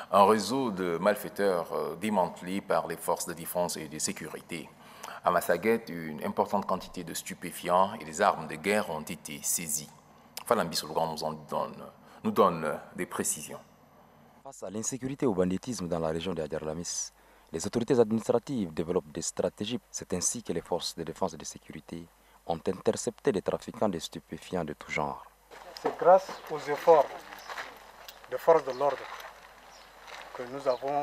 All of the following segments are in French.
Un réseau de malfaiteurs démantelé par les forces de défense et de sécurité. À Massaguet, une importante quantité de stupéfiants et des armes de guerre ont été saisies. Falambi Solgan nous donne des précisions. Face à l'insécurité et au banditisme dans la région de Aderlamis, les autorités administratives développent des stratégies. C'est ainsi que les forces de défense et de sécurité ont intercepté les trafiquants de stupéfiants de tout genre. C'est grâce aux efforts des forces de l'ordre que nous avons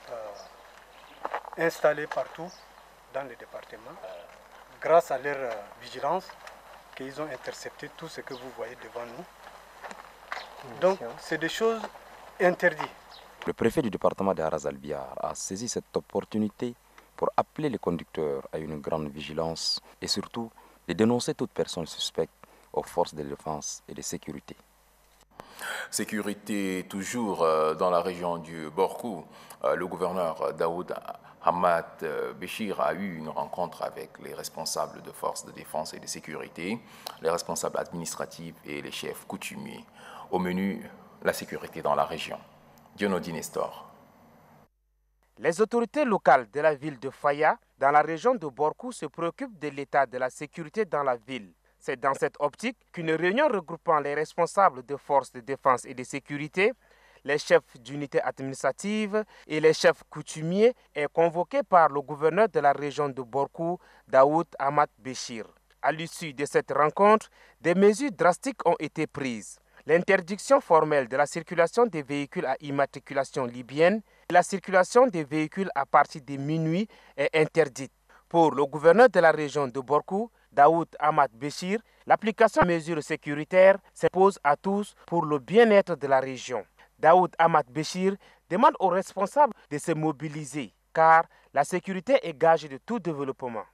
installés partout dans le département, grâce à leur vigilance, qu'ils ont intercepté tout ce que vous voyez devant nous. Donc, c'est des choses interdites. Le préfet du département de Haras-Albiar a saisi cette opportunité pour appeler les conducteurs à une grande vigilance et surtout de dénoncer toute personne suspecte aux forces de défense et de sécurité. Sécurité toujours dans la région du Borkou. Le gouverneur Daoud Ahmad Béchir a eu une rencontre avec les responsables de forces de défense et de sécurité, les responsables administratifs et les chefs coutumiers. Au menu, la sécurité dans la région. Dionodi Nestor. Les autorités locales de la ville de Faya, dans la région de Borkou, se préoccupent de l'état de la sécurité dans la ville. C'est dans cette optique qu'une réunion regroupant les responsables de forces de défense et de sécurité, les chefs d'unités administratives et les chefs coutumiers est convoquée par le gouverneur de la région de Borkou, Daoud Ahmad Béchir. À l'issue de cette rencontre, des mesures drastiques ont été prises. L'interdiction formelle de la circulation des véhicules à immatriculation libyenne et la circulation des véhicules à partir de minuit est interdite. Pour le gouverneur de la région de Borkou, Daoud Ahmad Béchir, l'application des mesures sécuritaires s'impose à tous pour le bien-être de la région. Daoud Ahmad Béchir demande aux responsables de se mobiliser car la sécurité est gage de tout développement.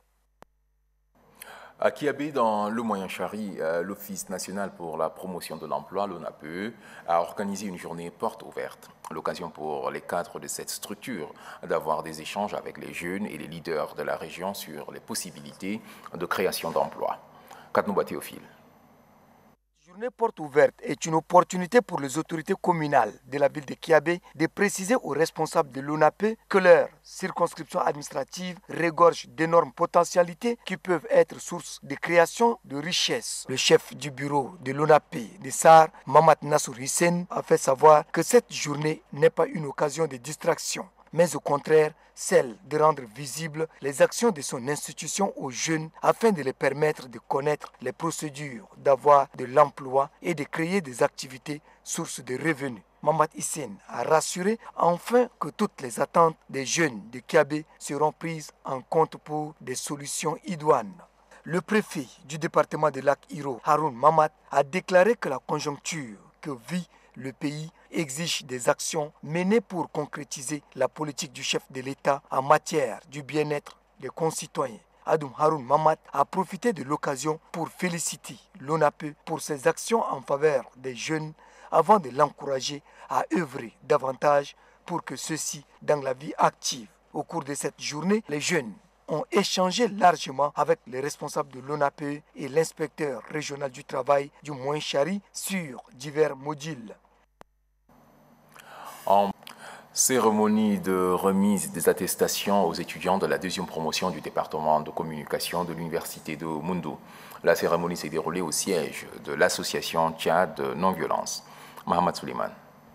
À Kiabé, dans le Moyen-Chari, l'Office national pour la promotion de l'emploi, l'ONAPE, a organisé une journée porte ouverte. L'occasion pour les cadres de cette structure d'avoir des échanges avec les jeunes et les leaders de la région sur les possibilités de création d'emplois. Katnouba Théophile. La journée porte ouverte est une opportunité pour les autorités communales de la ville de Kiabé de préciser aux responsables de l'ONAPE que leur circonscription administrative regorge d'énormes potentialités qui peuvent être source de création de richesses. Le chef du bureau de l'ONAPE de SAR, Mamad Nassour Hissène, a fait savoir que cette journée n'est pas une occasion de distraction, mais au contraire celle de rendre visibles les actions de son institution aux jeunes afin de les permettre de connaître les procédures, d'avoir de l'emploi et de créer des activités sources de revenus. Mamad Hissène a rassuré enfin que toutes les attentes des jeunes de Kiabé seront prises en compte pour des solutions idoines. Le préfet du département de Lac-Iro, Haroun Mamad, a déclaré que la conjoncture que vit le pays exige des actions menées pour concrétiser la politique du chef de l'État en matière du bien-être des concitoyens. Adoum Haroun Mamad a profité de l'occasion pour féliciter l'ONAPE pour ses actions en faveur des jeunes avant de l'encourager à œuvrer davantage pour que ceux-ci dans la vie active. Au cours de cette journée, les jeunes ont échangé largement avec les responsables de l'ONAPE et l'inspecteur régional du travail du Moyen-Chari sur divers modules. En cérémonie de remise des attestations aux étudiants de la deuxième promotion du département de communication de l'université de Moundou. La cérémonie s'est déroulée au siège de l'association Tchad Non-Violence. Mohamed Suleiman.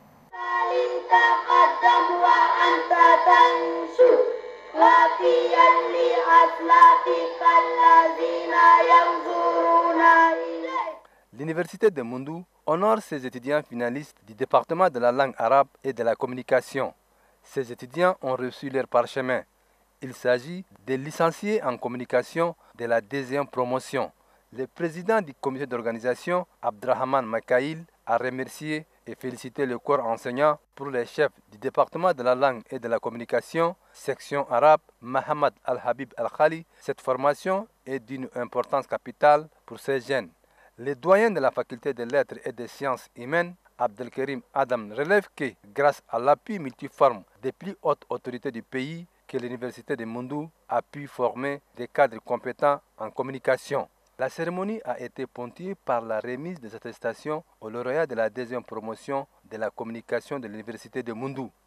L'université de Moundou honore ses étudiants finalistes du département de la langue arabe et de la communication. Ces étudiants ont reçu leur parchemin. Il s'agit des licenciés en communication de la deuxième promotion. Le président du comité d'organisation, Abdrahman Makaïl, a remercié et félicité le corps enseignant pour les chefs du département de la langue et de la communication, section arabe, Mohamed Al-Habib Al-Khali. Cette formation est d'une importance capitale pour ces jeunes. Le doyen de la faculté des lettres et des sciences humaines, Abdelkerim Adam, relève que, grâce à l'appui multiforme des plus hautes autorités du pays, que l'université de Moundou a pu former des cadres compétents en communication. La cérémonie a été ponctuée par la remise des attestations aux lauréats de la deuxième promotion de la communication de l'université de Moundou.